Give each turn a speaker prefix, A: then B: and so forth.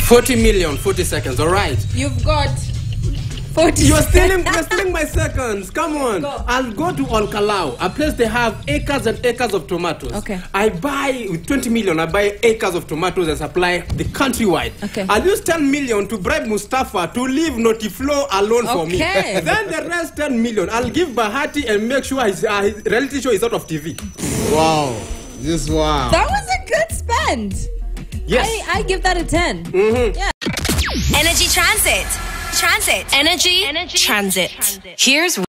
A: 40 million, 40 seconds, all right?
B: You've got 40
A: You're stealing my seconds. Come on.
B: Go.
A: I'll go to Olkalau, a place they have acres and acres of tomatoes.
B: Okay.
A: I buy, with 20 million, I buy acres of tomatoes and supply the countrywide.
B: Okay.
A: I'll use 10 million to bribe Mustafa to leave Notiflow alone for me.
B: Okay.
A: Then the rest 10 million, I'll give Bahati and make sure his reality show is out of TV.
C: Wow. Wow.
B: That was a good spend.
A: Yes.
B: I give that a 10.
A: Mm-hmm.
B: Yeah.
D: Energy Transit. Energy Transit. Here's